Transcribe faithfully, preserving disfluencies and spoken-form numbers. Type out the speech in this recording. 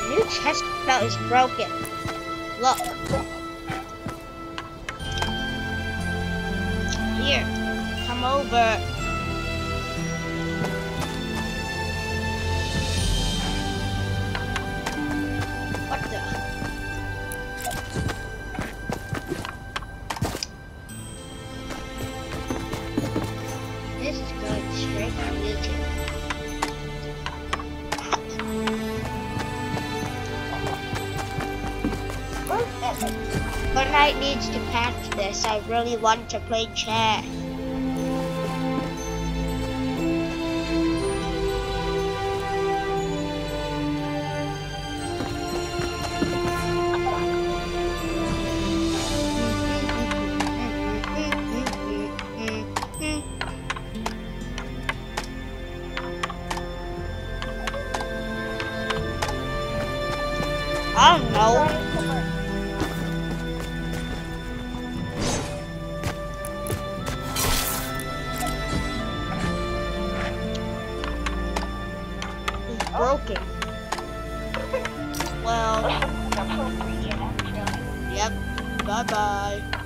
New chest belt is broken. Look. Here, come over. What the? This is going straight to YouTube. Fortnite needs to patch this. I really want to play chess. I don't know. Broken. Well, yep. Bye bye.